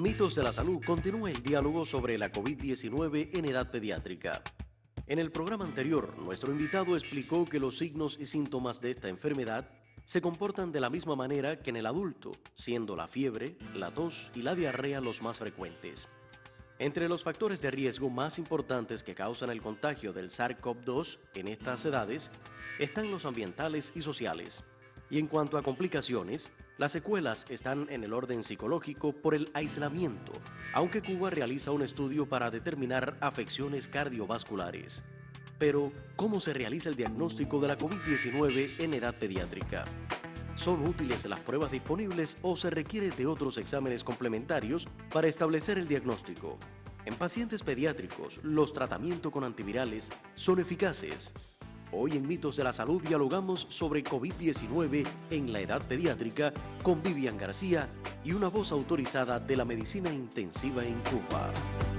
Mitos de la Salud continúa el diálogo sobre la COVID-19 en edad pediátrica. En el programa anterior, nuestro invitado explicó que los signos y síntomas de esta enfermedad se comportan de la misma manera que en el adulto, siendo la fiebre, la tos y la diarrea los más frecuentes. Entre los factores de riesgo más importantes que causan el contagio del SARS-CoV-2 en estas edades están los ambientales y sociales. Y en cuanto a complicaciones, las secuelas están en el orden psicológico por el aislamiento, aunque Cuba realiza un estudio para determinar afecciones cardiovasculares. Pero, ¿cómo se realiza el diagnóstico de la COVID-19 en edad pediátrica? ¿Son útiles las pruebas disponibles o se requiere de otros exámenes complementarios para establecer el diagnóstico? En pacientes pediátricos, ¿los tratamientos con antivirales son eficaces? Hoy en Mitos de la Salud dialogamos sobre COVID-19 en la edad pediátrica con Vivian García y una voz autorizada de la medicina intensiva en Cuba.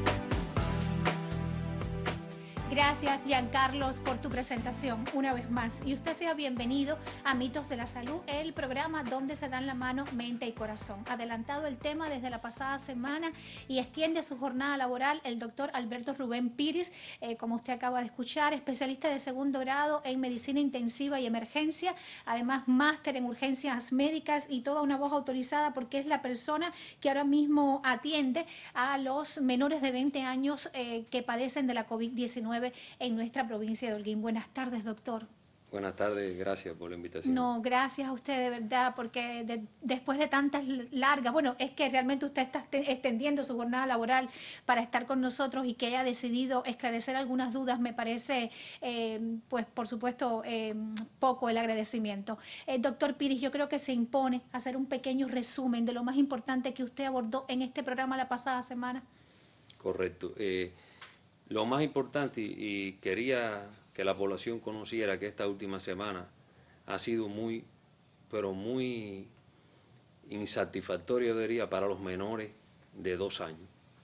Gracias, Giancarlos, por tu presentación una vez más. Y usted sea bienvenido a Mitos de la Salud, el programa donde se dan la mano mente y corazón. Adelantado el tema desde la pasada semana y extiende su jornada laboral el doctor Alberto Rubén Piris, como usted acaba de escuchar, especialista de segundo grado en medicina intensiva y emergencia, además máster en urgencias médicas y toda una voz autorizada porque es la persona que ahora mismo atiende a los menores de 20 años que padecen de la COVID-19 en nuestra provincia de Holguín. Buenas tardes, doctor. Buenas tardes, gracias por la invitación. No, gracias a usted de verdad, porque después de tantas largas, bueno, es que realmente usted está extendiendo su jornada laboral para estar con nosotros y que haya decidido esclarecer algunas dudas, me parece, pues por supuesto, poco el agradecimiento. Doctor Piris, yo creo que se impone hacer un pequeño resumen de lo más importante que usted abordó en este programa la pasada semana. Correcto. Lo más importante, y quería que la población conociera que esta última semana ha sido muy, pero muy insatisfactoria, yo diría, para los menores de 2 años.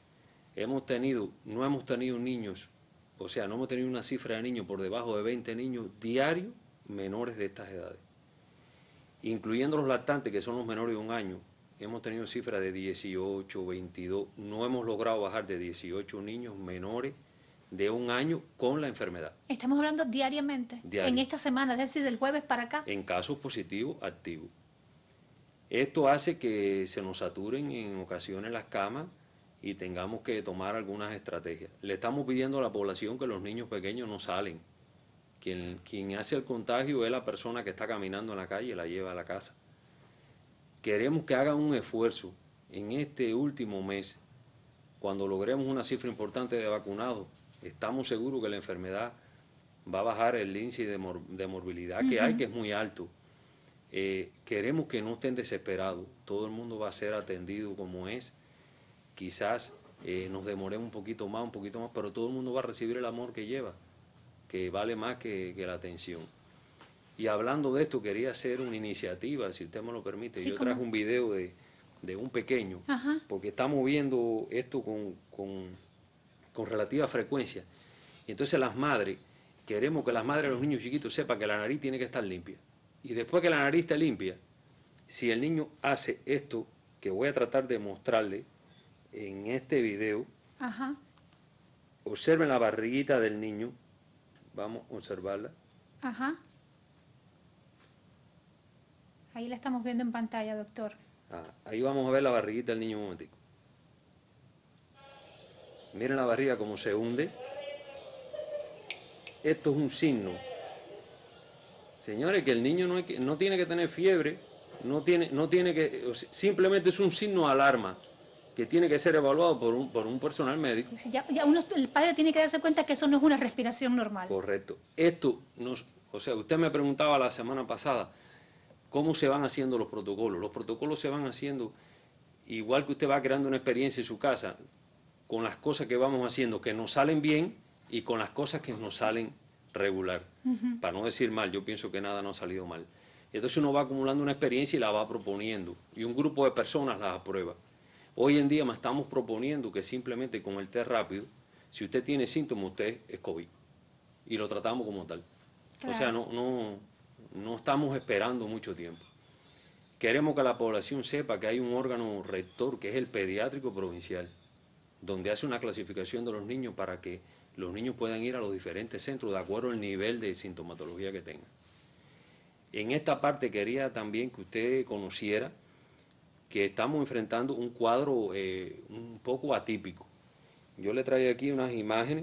No hemos tenido niños, o sea, no hemos tenido una cifra de niños por debajo de 20 niños diarios menores de estas edades. Incluyendo los lactantes, que son los menores de 1 año, hemos tenido cifras de 18, 22, no hemos logrado bajar de 18 niños menores de 1 año con la enfermedad. Estamos hablando diariamente, en esta semana, es decir, del jueves para acá. En casos positivos, activos. Esto hace que se nos saturen en ocasiones las camas y tengamos que tomar algunas estrategias. Le estamos pidiendo a la población que los niños pequeños no salen. Quien hace el contagio es la persona que está caminando en la calle y la lleva a la casa. Queremos que hagan un esfuerzo en este último mes, cuando logremos una cifra importante de vacunados. Estamos seguros que la enfermedad va a bajar el índice de morbilidad que hay, que es muy alto. Queremos que no estén desesperados. Todo el mundo va a ser atendido como es. Quizás nos demoremos un poquito más, pero todo el mundo va a recibir el amor que lleva, que vale más que la atención. Y hablando de esto, quería hacer una iniciativa, si usted me lo permite. Sí, yo traje un video de un pequeño, porque estamos viendo esto con relativa frecuencia. Y entonces las madres, queremos que las madres de los niños chiquitos sepan que la nariz tiene que estar limpia. Y después que la nariz esté limpia, si el niño hace esto, que voy a tratar de mostrarle en este video, observen la barriguita del niño, vamos a observarla. Ahí la estamos viendo en pantalla, doctor. Ahí vamos a ver la barriguita del niño un momentico. Miren la barriga como se hunde. Esto es un signo. Señores, que el niño no tiene que tener fiebre, simplemente es un signo de alarma que tiene que ser evaluado por un personal médico. El padre tiene que darse cuenta que eso no es una respiración normal. Correcto. O sea, usted me preguntaba la semana pasada cómo se van haciendo los protocolos. Los protocolos se van haciendo igual que usted va creando una experiencia en su casa, con las cosas que vamos haciendo que nos salen bien y con las cosas que nos salen regular. Para no decir mal, yo pienso que nada nos ha salido mal. Entonces uno va acumulando una experiencia y la va proponiendo. Y un grupo de personas las aprueba. Hoy en día me estamos proponiendo que simplemente con el test rápido, si usted tiene síntomas, usted es COVID. Y lo tratamos como tal. Claro. O sea, no estamos esperando mucho tiempo. Queremos que la población sepa que hay un órgano rector, que es el pediátrico provincial, donde hace una clasificación de los niños para que los niños puedan ir a los diferentes centros de acuerdo al nivel de sintomatología que tengan. En esta parte quería también que usted conociera que estamos enfrentando un cuadro un poco atípico. Yo le traía aquí unas imágenes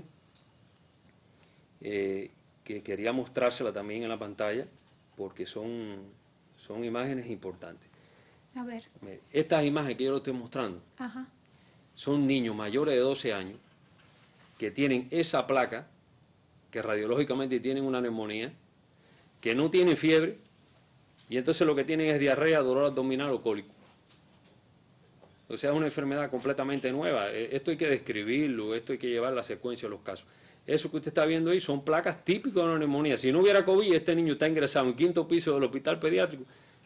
que quería mostrárselas también en la pantalla, porque son imágenes importantes. A ver. Estas imágenes que yo le estoy mostrando, Ajá. son niños mayores de 12 años que tienen esa placa, que radiológicamente tienen una neumonía, que no tienen fiebre, y entonces lo que tienen es diarrea, dolor abdominal o cólico. O sea, es una enfermedad completamente nueva. Esto hay que describirlo, esto hay que llevar la secuencia de los casos. Eso que usted está viendo ahí son placas típicas de una neumonía. Si no hubiera COVID, este niño está ingresado en 5º piso del hospital pediátrico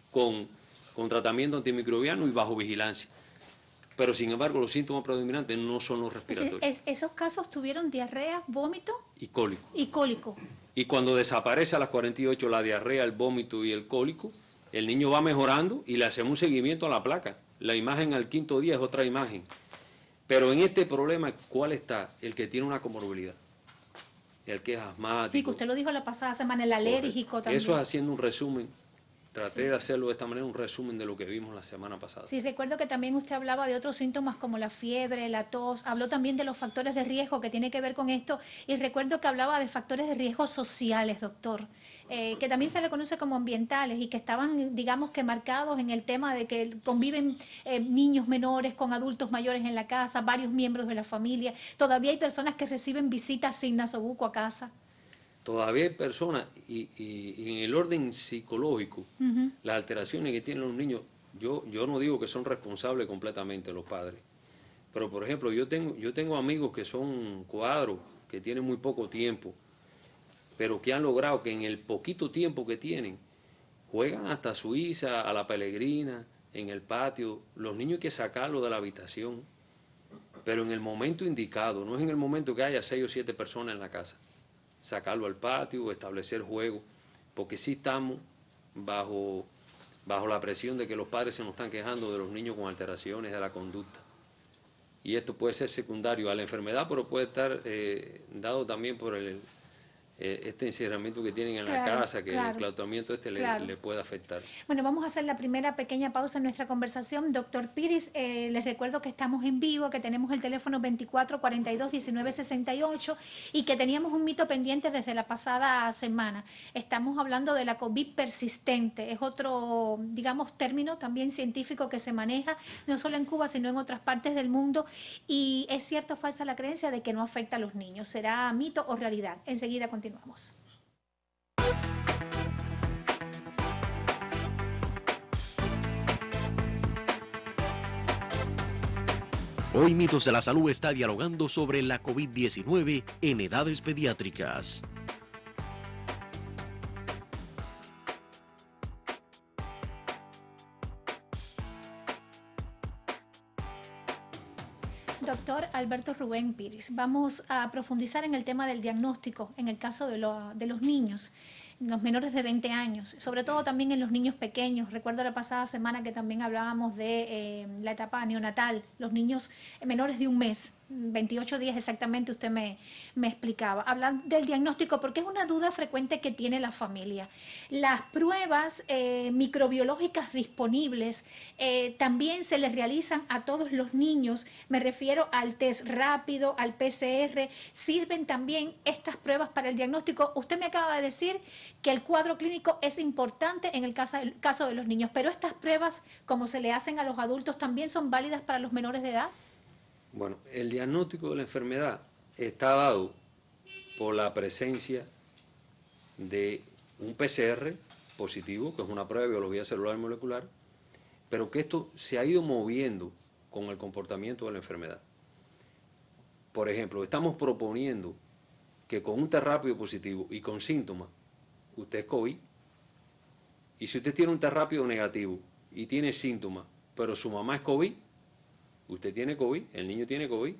con tratamiento antimicrobiano y bajo vigilancia. Pero sin embargo los síntomas predominantes no son los respiratorios. Esos casos tuvieron diarrea, vómito y cólico. Y cólico. Y cuando desaparece a las 48 la diarrea, el vómito y el cólico, el niño va mejorando y le hacemos un seguimiento a la placa. La imagen al 5º día es otra imagen. Pero en este problema, ¿cuál está? El que tiene una comorbilidad. El que es asmático. Usted lo dijo la pasada semana, el alérgico también. Eso es haciendo un resumen. Traté de hacerlo de esta manera, un resumen de lo que vimos la semana pasada. Sí, recuerdo que también usted hablaba de otros síntomas como la fiebre, la tos, habló también de los factores de riesgo que tiene que ver con esto, y recuerdo que hablaba de factores de riesgo sociales, doctor, que también se le conoce como ambientales y que estaban, digamos que marcados en el tema de que conviven niños menores con adultos mayores en la casa, varios miembros de la familia. Todavía hay personas que reciben visitas sin nasobuco a casa. Todavía hay personas, y en el orden psicológico, las alteraciones que tienen los niños, yo no digo que son responsables completamente los padres, pero por ejemplo, yo tengo amigos que son cuadros, que tienen muy poco tiempo, pero que han logrado que en el poquito tiempo que tienen, juegan hasta Suiza, a la Pelegrina, en el patio. Los niños hay que sacarlos de la habitación, pero en el momento indicado, no es en el momento que haya 6 o 7 personas en la casa. Sacarlo al patio, establecer juegos, porque sí estamos bajo la presión de que los padres se nos están quejando de los niños con alteraciones de la conducta. Y esto puede ser secundario a la enfermedad, pero puede estar dado también por este encerramiento que tienen en la casa, que el enclaustramiento le puede afectar. Bueno, vamos a hacer la primera pequeña pausa en nuestra conversación. Doctor Piris, les recuerdo que estamos en vivo, que tenemos el teléfono 2442-1968 y que teníamos un mito pendiente desde la pasada semana. Estamos hablando de la COVID persistente. Es otro, digamos, término también científico que se maneja no solo en Cuba, sino en otras partes del mundo. Y es cierta o falsa la creencia de que no afecta a los niños. ¿Será mito o realidad? Enseguida continuamos. Hoy Mitos de la Salud está dialogando sobre la COVID-19 en edades pediátricas. Doctor Alberto Rubén Piris, vamos a profundizar en el tema del diagnóstico en el caso de los niños, los menores de 20 años, sobre todo también en los niños pequeños. Recuerdo la pasada semana que también hablábamos de la etapa neonatal, los niños menores de un mes, 28 días exactamente, usted me explicaba. Hablar del diagnóstico porque es una duda frecuente que tiene la familia. Las pruebas microbiológicas disponibles también se les realizan a todos los niños. Me refiero al test rápido, al PCR. ¿Sirven también estas pruebas para el diagnóstico? Usted me acaba de decir que el cuadro clínico es importante en el caso de los niños, pero estas pruebas, como se le hacen a los adultos, ¿también son válidas para los menores de edad? Bueno, el diagnóstico de la enfermedad está dado por la presencia de un PCR positivo, que es una prueba de biología celular y molecular, pero que esto se ha ido moviendo con el comportamiento de la enfermedad. Por ejemplo, estamos proponiendo que con un test rápido positivo y con síntomas, usted es COVID, y si usted tiene un test rápido negativo y tiene síntomas, pero su mamá es COVID, usted tiene COVID, el niño tiene COVID,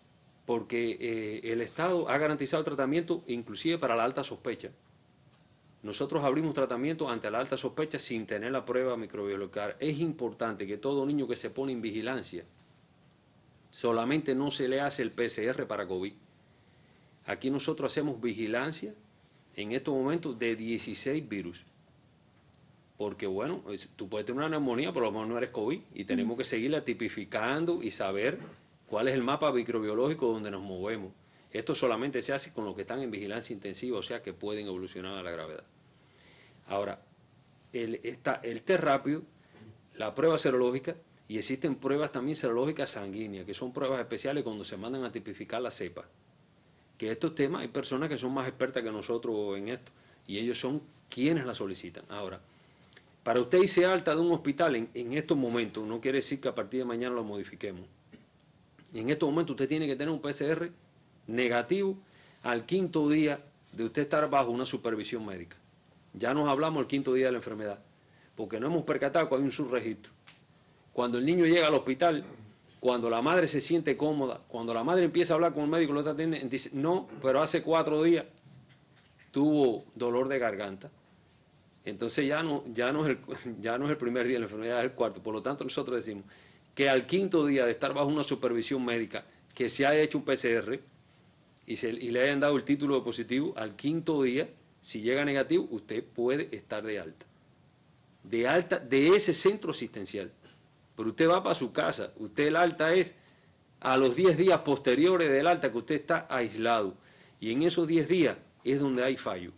porque el Estado ha garantizado el tratamiento inclusive para la alta sospecha. nosotros abrimos tratamiento ante la alta sospecha sin tener la prueba microbiológica. Es importante que todo niño que se pone en vigilancia, solamente no se le hace el PCR para COVID. Aquí nosotros hacemos vigilancia en estos momentos de 16 virus. Porque bueno, tú puedes tener una neumonía, pero a lo mejor no eres COVID. Y tenemos que seguirla tipificando y saber cuál es el mapa microbiológico donde nos movemos. Esto solamente se hace con los que están en vigilancia intensiva, o sea que pueden evolucionar a la gravedad. Ahora, el test rápido, la prueba serológica, y existen pruebas también serológicas sanguíneas, que son pruebas especiales cuando se mandan a tipificar la cepa. Que estos temas, hay personas que son más expertas que nosotros en esto, y ellos son quienes la solicitan. Ahora, para usted irse alta de un hospital en estos momentos, no quiere decir que a partir de mañana lo modifiquemos. En estos momentos usted tiene que tener un PCR negativo al 5.º día de usted estar bajo una supervisión médica. Ya nos hablamos el 5.º día de la enfermedad, porque no hemos percatado que hay un subregistro. Cuando el niño llega al hospital, cuando la madre se siente cómoda, cuando la madre empieza a hablar con el médico, lo atiende, dice, no, pero hace 4 días tuvo dolor de garganta. Entonces ya no es el primer día de la enfermedad, es el 4º. Por lo tanto, nosotros decimos que al 5.º día de estar bajo una supervisión médica, que se haya hecho un PCR y le hayan dado el título de positivo, al 5.º día, si llega negativo, usted puede estar de alta. De alta de ese centro asistencial. Pero usted va para su casa, usted el alta es a los 10 días posteriores del alta que usted está aislado. Y en esos 10 días es donde hay fallo.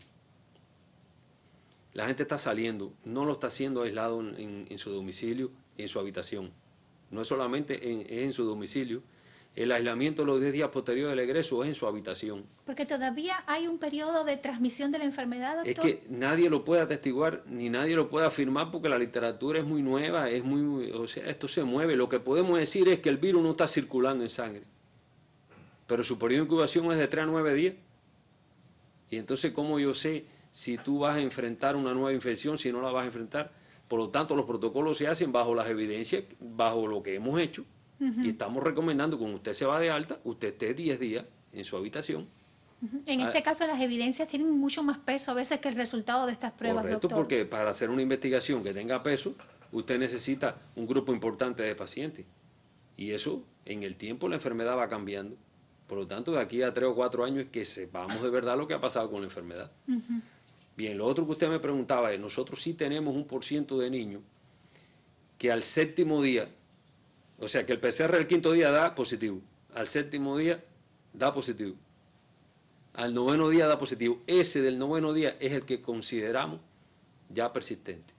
La gente está saliendo, no lo está haciendo aislado en su domicilio, en su habitación. No es solamente en su domicilio. El aislamiento de los 10 días posteriores del egreso es en su habitación. Porque todavía hay un periodo de transmisión de la enfermedad, doctor. Es que nadie lo puede atestiguar, ni nadie lo puede afirmar porque la literatura es muy nueva, o sea, esto se mueve. Lo que podemos decir es que el virus no está circulando en sangre. Pero su periodo de incubación es de 3 a 9 días. Y entonces, ¿cómo yo sé si tú vas a enfrentar una nueva infección, si no la vas a enfrentar? Por lo tanto, los protocolos se hacen bajo las evidencias, bajo lo que hemos hecho. Y estamos recomendando que cuando usted se va de alta, usted esté 10 días en su habitación. En este caso las evidencias tienen mucho más peso a veces que el resultado de estas pruebas, Correcto, doctor. porque para hacer una investigación que tenga peso, usted necesita un grupo importante de pacientes. Y eso, en el tiempo, la enfermedad va cambiando. Por lo tanto, de aquí a 3 o 4 años es que sepamos de verdad lo que ha pasado con la enfermedad. Bien, lo otro que usted me preguntaba es, nosotros sí tenemos un % de niños que al 7.º día, o sea, que el PCR del 5.º día da positivo, al 7.º día da positivo, al 9.º día da positivo. Ese del 9.º día es el que consideramos ya persistente.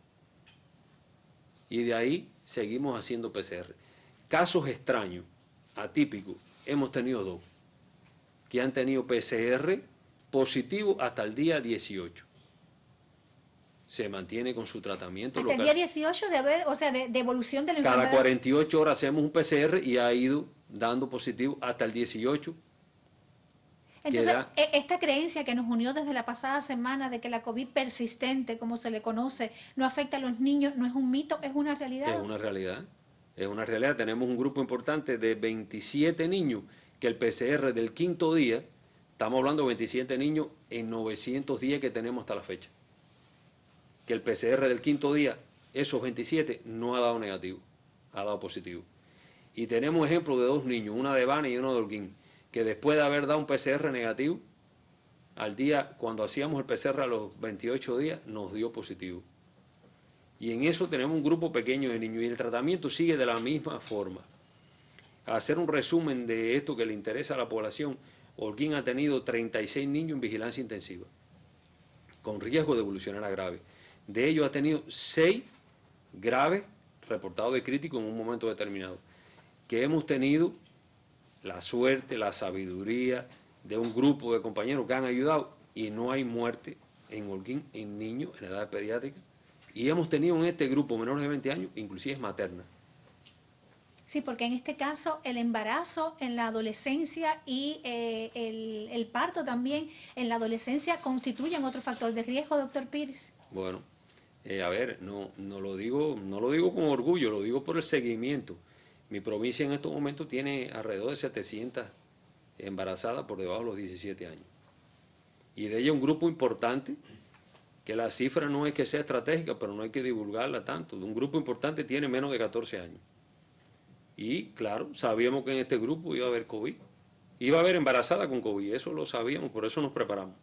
Y de ahí seguimos haciendo PCR. Casos extraños, atípicos, hemos tenido 2, que han tenido PCR positivo hasta el día 18. Se mantiene con su tratamiento. Hasta el día 18 de evolución de la enfermedad. Cada 48 horas hacemos un PCR y ha ido dando positivo hasta el 18. Entonces, esta creencia que nos unió desde la pasada semana de que la COVID persistente, como se le conoce, no afecta a los niños, no es un mito, es una realidad. Es una realidad. Es una realidad. Tenemos un grupo importante de 27 niños que el PCR del 5.º día, estamos hablando de 27 niños en 910 que tenemos hasta la fecha. Que el PCR del 5.º día, esos 27, no ha dado negativo, ha dado positivo. Y tenemos ejemplos de 2 niños, una de Bane y uno de Holguín, que después de haber dado un PCR negativo, al día, cuando hacíamos el PCR a los 28 días, nos dio positivo. Y en eso tenemos un grupo pequeño de niños y el tratamiento sigue de la misma forma. A hacer un resumen de esto que le interesa a la población, Holguín ha tenido 36 niños en vigilancia intensiva, con riesgo de evolucionar a grave. De ellos ha tenido 6 graves, reportados de crítico en un momento determinado, que hemos tenido la suerte, la sabiduría de un grupo de compañeros que han ayudado y no hay muerte en Holguín, en niños, en edad pediátrica. Y hemos tenido en este grupo menores de 20 años, inclusive materna. Sí, porque en este caso el embarazo en la adolescencia y el parto también en la adolescencia constituyen otro factor de riesgo, doctor Pires. Bueno, a ver, no lo digo con orgullo, lo digo por el seguimiento. Mi provincia en estos momentos tiene alrededor de 700 embarazadas por debajo de los 17 años. Y de ellas un grupo importante que la cifra no es que sea estratégica, pero no hay que divulgarla tanto. Un grupo importante tiene menos de 14 años. Y claro, sabíamos que en este grupo iba a haber COVID. Iba a haber embarazada con COVID, eso lo sabíamos, por eso nos preparamos.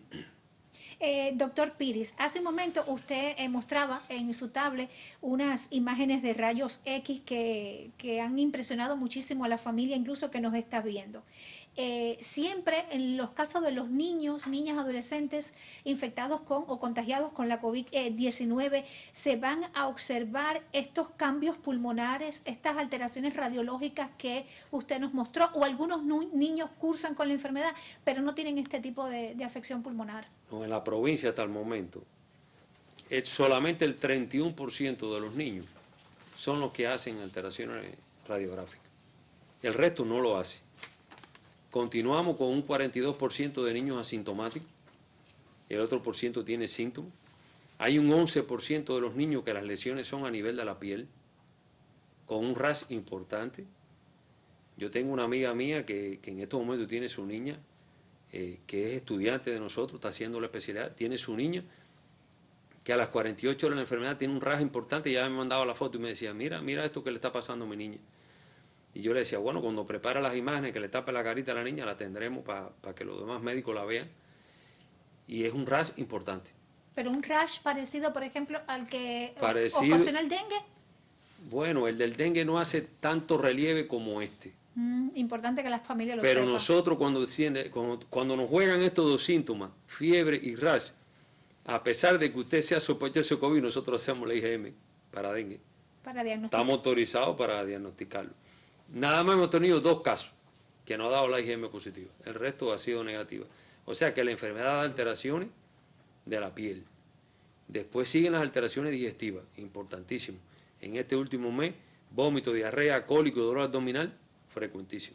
Doctor Piris, hace un momento usted mostraba en su tablet unas imágenes de rayos X que han impresionado muchísimo a la familia, incluso que nos está viendo. Siempre en los casos de los niños, niñas, adolescentes infectados con o contagiados con la COVID-19, se van a observar estos cambios pulmonares, estas alteraciones radiológicas que usted nos mostró, o algunos niños cursan con la enfermedad, pero no tienen este tipo de afección pulmonar. No, en la provincia hasta el momento, solamente el 31% de los niños son los que hacen alteraciones radiográficas. El resto no lo hace. Continuamos con un 42% de niños asintomáticos, el otro por ciento tiene síntomas. Hay un 11% de los niños que las lesiones son a nivel de la piel, con un rash importante. Yo tengo una amiga mía que en estos momentos tiene su niña, que es estudiante de nosotros, está haciendo la especialidad, tiene su niña, que a las 48 horas de la enfermedad tiene un rash importante, y ya me mandaba la foto y me decía, mira esto que le está pasando a mi niña. Y yo le decía, bueno, cuando prepara las imágenes, que le tape la carita a la niña, la tendremos para que los demás médicos la vean. Y es un rash importante. ¿Pero un rash parecido, por ejemplo, al que ocasiona el dengue? Bueno, el del dengue no hace tanto relieve como este. Importante que las familias lo sepan. Pero nosotros cuando nos juegan estos dos síntomas, fiebre y rash, a pesar de que usted sea sospechoso de COVID, nosotros hacemos la IgM para dengue. Para diagnosticar. Estamos autorizados para diagnosticarlo. Nada más hemos tenido 2 casos que nos ha dado la IgM positiva. El resto ha sido negativa. O sea que la enfermedad da alteraciones de la piel. Después siguen las alteraciones digestivas, importantísimo. En este último mes, vómito, diarrea, cólico, dolor abdominal, frecuentísimo.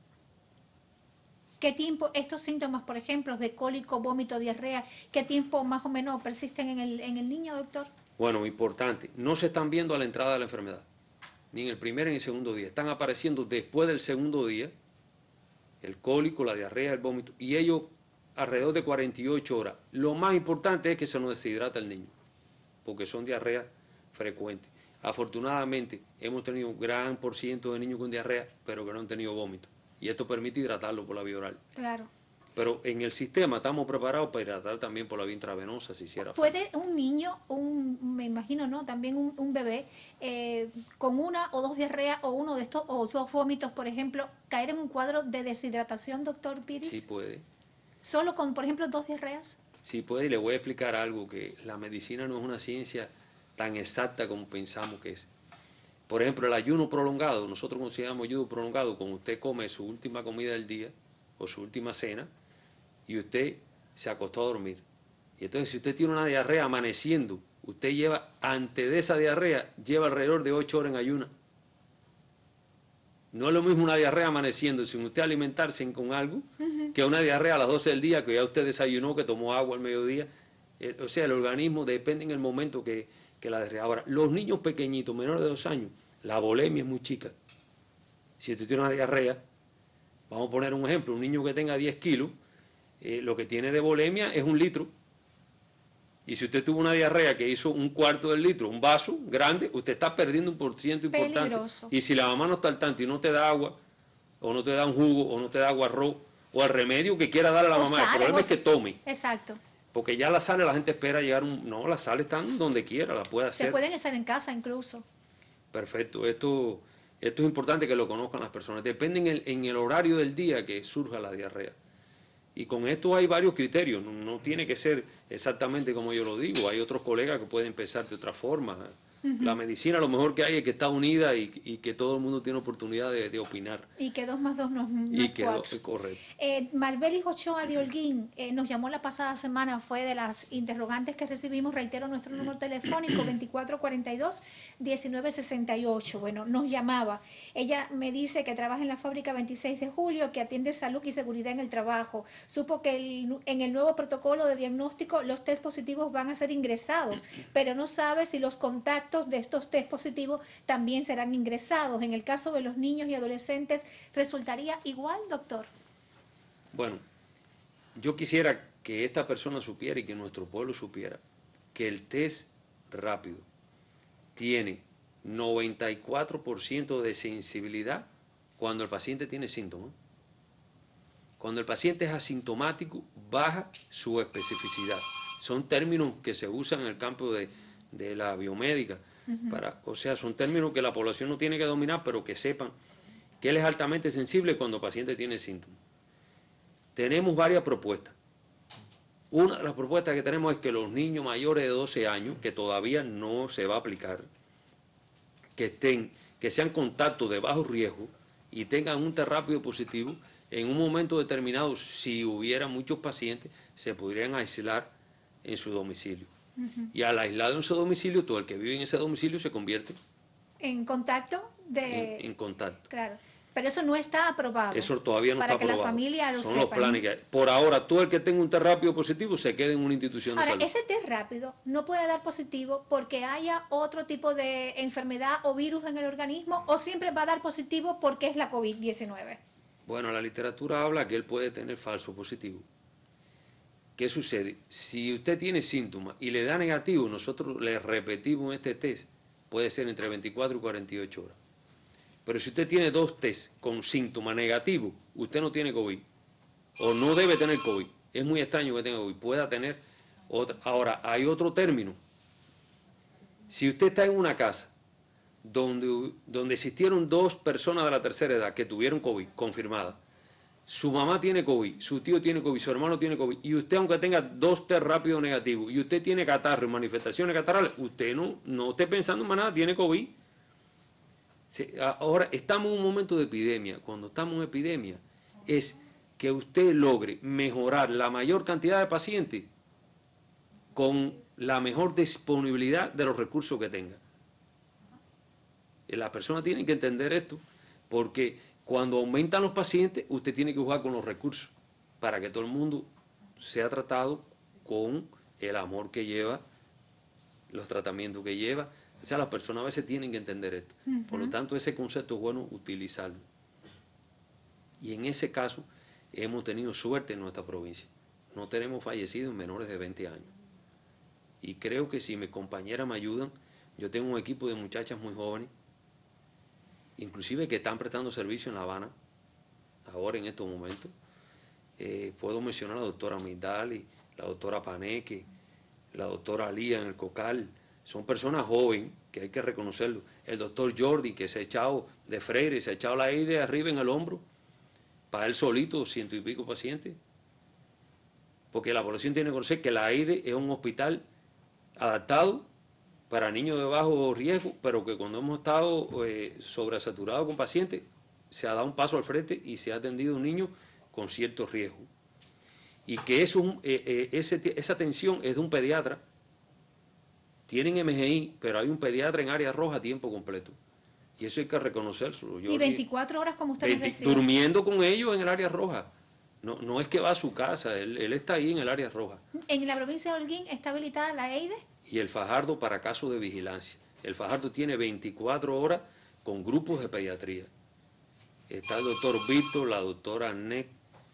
¿Qué tiempo estos síntomas, por ejemplo, de cólico, vómito, diarrea, qué tiempo más o menos persisten en el niño, doctor? Bueno, importante. No se están viendo a la entrada de la enfermedad, ni en el primer ni en el segundo día. Están apareciendo después del segundo día, el cólico, la diarrea, el vómito, y ellos alrededor de 48 horas. Lo más importante es que se nos deshidrata el niño, porque son diarreas frecuentes. Afortunadamente, hemos tenido un gran por ciento de niños con diarrea, pero que no han tenido vómito. Y esto permite hidratarlo por la vía oral. Claro. Pero en el sistema estamos preparados para hidratar también por la vía intravenosa, si hiciera falta. ¿Puede un niño, me imagino, ¿no? También un bebé, con 1 o 2 diarreas o uno de estos, o 2 vómitos, por ejemplo, caer en un cuadro de deshidratación, doctor Piris? Sí puede. ¿Solo con, por ejemplo, 2 diarreas? Sí puede, y le voy a explicar algo, que la medicina no es una ciencia tan exacta como pensamos que es. Por ejemplo, el ayuno prolongado, nosotros consideramos ayuno prolongado cuando usted come su última comida del día o su última cena, y usted se acostó a dormir. Y entonces, si usted tiene una diarrea amaneciendo, usted lleva, antes de esa diarrea, lleva alrededor de 8 horas en ayuna. No es lo mismo una diarrea amaneciendo sin usted alimentarse con algo, que una diarrea a las 12 del día, que ya usted desayunó, que tomó agua al mediodía. O sea, el organismo depende en el momento que la diarrea. Ahora, los niños pequeñitos, menores de 2 años, la volemia es muy chica. Si usted tiene una diarrea, vamos a poner un ejemplo, un niño que tenga 10 kilos, lo que tiene de volemia es 1 litro. Y si usted tuvo una diarrea que hizo 1/4 del litro, un vaso grande, usted está perdiendo un porciento importante. Peligroso. Y si la mamá no está al tanto y no te da agua, o no te da un jugo, o no te da agua arroz, o el remedio que quiera darle a la mamá, el problema es que tome. Exacto. Porque ya la sal, la gente espera llegar no, las sales están donde quiera, la puede hacer. Se pueden hacer en casa incluso. Perfecto, esto es importante que lo conozcan las personas. Depende en el horario del día que surja la diarrea. Y con esto hay varios criterios, no tiene que ser exactamente como yo lo digo, hay otros colegas que pueden empezar de otra forma. La medicina lo mejor que hay es que está unida y que todo el mundo tiene oportunidad de opinar. Y que 2 más 2 no y es que 4. Correcto. Marbelis Ochoa de Holguín nos llamó la pasada semana, fue de las interrogantes que recibimos, reitero nuestro número telefónico 2442-1968. Bueno, nos llamaba. Ella me dice que trabaja en la fábrica 26 de julio, que atiende salud y seguridad en el trabajo. Supo que en el nuevo protocolo de diagnóstico los test positivos van a ser ingresados, pero no sabe si los contactos de estos test positivos también serán ingresados. En el caso de los niños y adolescentes, ¿resultaría igual, doctor? Bueno, yo quisiera que esta persona supiera y que nuestro pueblo supiera que el test rápido tiene 94% de sensibilidad cuando el paciente tiene síntomas. Cuando el paciente es asintomático, baja su especificidad. Son términos que se usan en el campo de la biomédica. O sea, son términos que la población no tiene que dominar, pero que sepan que él es altamente sensible cuando el paciente tiene síntomas. Tenemos varias propuestas. Una de las propuestas que tenemos es que los niños mayores de 12 años, que todavía no se va a aplicar, que sean contactos de bajo riesgo y tengan un test rápido positivo, en un momento determinado, si hubiera muchos pacientes, se podrían aislar en su domicilio. Y al aislado en su domicilio, todo el que vive en ese domicilio se convierte en contacto en contacto. Claro. Pero eso no está aprobado. Eso todavía no está aprobado. Para que la familia lo sepa. Son los planes que hay. Por ahora, todo el que tenga un test rápido positivo se quede en una institución de salud. Ahora, ese test rápido no puede dar positivo porque haya otro tipo de enfermedad o virus en el organismo, o siempre va a dar positivo porque es la COVID-19. Bueno, la literatura habla que él puede tener falso positivo. ¿Qué sucede? Si usted tiene síntomas y le da negativo, nosotros le repetimos este test, puede ser entre 24 y 48 horas. Pero si usted tiene 2 test con síntomas negativos, usted no tiene COVID, o no debe tener COVID. Es muy extraño que tenga COVID, pueda tener otra. Ahora, hay otro término. Si usted está en una casa donde existieron 2 personas de la tercera edad que tuvieron COVID, confirmadas, su mamá tiene COVID, su tío tiene COVID, su hermano tiene COVID, y usted, aunque tenga 2 test rápidos negativos, y usted tiene catarro y manifestaciones catarrales, usted no esté pensando en más nada, tiene COVID. Ahora estamos en un momento de epidemia. Cuando estamos en epidemia es que usted logre mejorar la mayor cantidad de pacientes con la mejor disponibilidad de los recursos que tenga. Las personas tienen que entender esto, porque cuando aumentan los pacientes, usted tiene que jugar con los recursos para que todo el mundo sea tratado con el amor que lleva, los tratamientos que lleva. O sea, las personas a veces tienen que entender esto. Por lo tanto, ese concepto es bueno utilizarlo. Y en ese caso, hemos tenido suerte en nuestra provincia. No tenemos fallecidos menores de 20 años. Y creo que si mis compañeras me ayudan, yo tengo un equipo de muchachas muy jóvenes, inclusive que están prestando servicio en La Habana, ahora en estos momentos. Puedo mencionar a la doctora Migdali, la doctora Paneque, la doctora Lía en el Cocal. Son personas jóvenes que hay que reconocerlo. El doctor Jordi, que se ha echado de Freire, se ha echado la AIDE arriba en el hombro, para él solito, 100 y pico pacientes. Porque la población tiene que conocer que la AIDE es un hospital adaptado para niños de bajo riesgo, pero que cuando hemos estado sobresaturados con pacientes, se ha dado un paso al frente y se ha atendido a un niño con cierto riesgo. Y que esa atención es de un pediatra. Tienen MGI, pero hay un pediatra en área roja a tiempo completo. Y eso hay que reconocerlo. Y 24 horas, como usted nos decía. Durmiendo con ellos en el área roja. No es que va a su casa, él está ahí en el área roja. ¿En la provincia de Holguín está habilitada la EIDE? Y el Fajardo para casos de vigilancia. El Fajardo tiene 24 horas con grupos de pediatría. Está el doctor Víctor, la doctora Nec,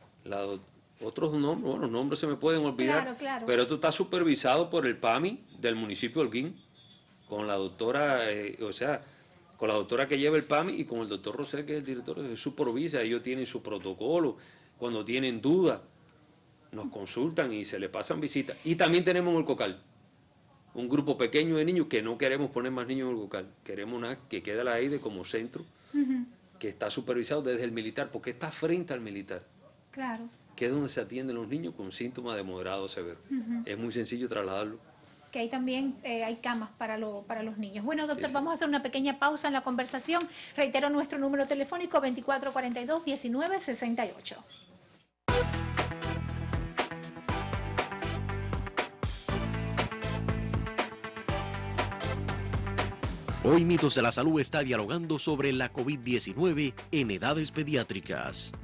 otros nombres, bueno, los nombres se me pueden olvidar, claro. Pero esto está supervisado por el PAMI del municipio de Holguín, con la doctora, con la doctora que lleva el PAMI y con el doctor Rosel, que es el director, supervisa. Ellos tienen su protocolo. Cuando tienen dudas, nos consultan y se le pasan visitas. Y también tenemos en el Cocal un grupo pequeño de niños que no queremos poner más niños en el Cocal. Queremos que quede la AIDE como centro, que está supervisado desde el militar, porque está frente al militar. Claro. Que es donde se atienden los niños con síntomas de moderado a severo. Es muy sencillo trasladarlo. Que ahí también hay camas para los niños. Bueno, doctor, sí. Vamos a hacer una pequeña pausa en la conversación. Reitero nuestro número telefónico 2442-1968. Hoy Mitos de la Salud está dialogando sobre la COVID-19 en edades pediátricas.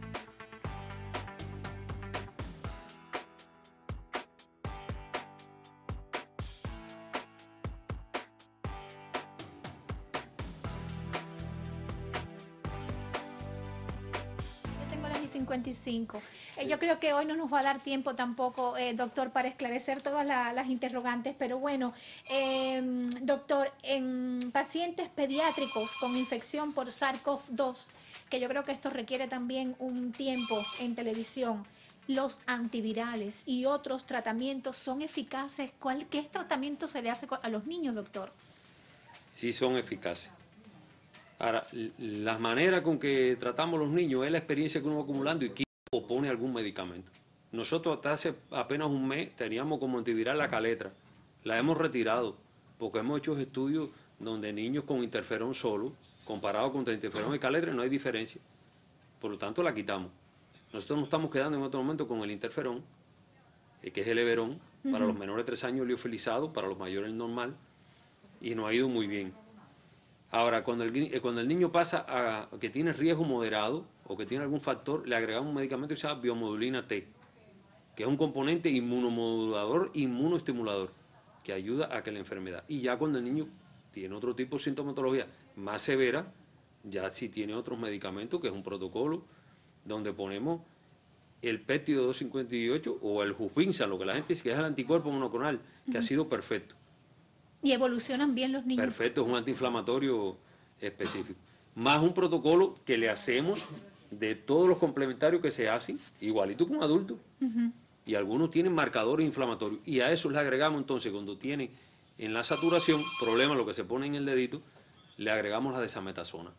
255. Yo creo que hoy no nos va a dar tiempo tampoco, doctor, para esclarecer todas las interrogantes, pero bueno, doctor, en pacientes pediátricos con infección por SARS-CoV-2, que yo creo que esto requiere también un tiempo en televisión, los antivirales y otros tratamientos son eficaces. ¿Qué tratamiento se le hace a los niños, doctor? Sí son eficaces. Ahora, la manera con que tratamos a los niños es la experiencia que uno va acumulando y quién opone algún medicamento. Nosotros hasta hace apenas un mes teníamos como antiviral la caletra. La hemos retirado porque hemos hecho estudios donde niños con interferón solo, comparado contra interferón y caletra, no hay diferencia. Por lo tanto, la quitamos. Nosotros nos estamos quedando en otro momento con el interferón, que es el Everón, para los menores de 3 años liofilizado, para los mayores el normal, y nos ha ido muy bien. Ahora, cuando el niño pasa a que tiene riesgo moderado o que tiene algún factor, le agregamos un medicamento que se llama biomodulina T, que es un componente inmunomodulador, inmunoestimulador, que ayuda a que la enfermedad. Y ya cuando el niño tiene otro tipo de sintomatología más severa, ya sí tiene otros medicamentos, que es un protocolo, donde ponemos el péptido 258 o el Jufinsa, lo que la gente dice que es el anticuerpo monoclonal, que ha sido perfecto. ¿Y evolucionan bien los niños? Perfecto, es un antiinflamatorio específico. Más un protocolo que le hacemos de todos los complementarios que se hacen, igualito que un adulto. Y algunos tienen marcadores inflamatorios. Y a eso le agregamos entonces, cuando tienen en la saturación, problema, lo que se pone en el dedito, le agregamos la desametasona.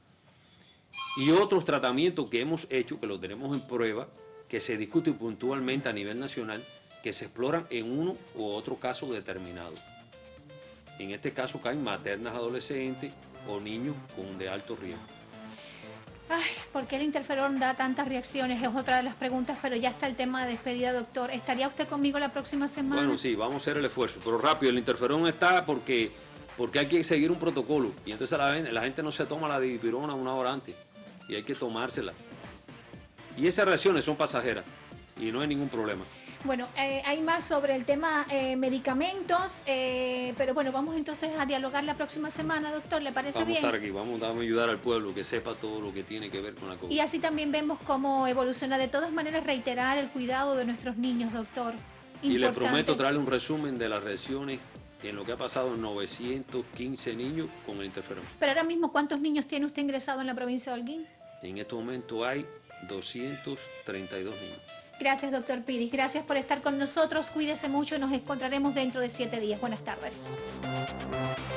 Y otros tratamientos que hemos hecho, que los tenemos en prueba, que se discuten puntualmente a nivel nacional, que se exploran en uno u otro caso determinado. En este caso caen maternas adolescentes o niños de alto riesgo. Ay, ¿por qué el interferón da tantas reacciones? Es otra de las preguntas, pero ya está el tema de despedida, doctor. ¿Estaría usted conmigo la próxima semana? Bueno, sí, vamos a hacer el esfuerzo, pero rápido, el interferón está porque hay que seguir un protocolo. Y entonces la gente no se toma la dipirona 1 hora antes, y hay que tomársela. Y esas reacciones son pasajeras, y no hay ningún problema. Bueno, hay más sobre el tema medicamentos, pero bueno, vamos entonces a dialogar la próxima semana, doctor, ¿le parece bien? Vamos a estar aquí, vamos a ayudar al pueblo que sepa todo lo que tiene que ver con la COVID. Y así también vemos cómo evoluciona. De todas maneras, reiterar el cuidado de nuestros niños, doctor. Y le prometo traerle un resumen de las reacciones en lo que ha pasado en 915 niños con el interferón. Pero ahora mismo, ¿cuántos niños tiene usted ingresado en la provincia de Holguín? En este momento hay 232 niños. Gracias, doctor Piris. Gracias por estar con nosotros. Cuídese mucho y nos encontraremos dentro de 7 días. Buenas tardes.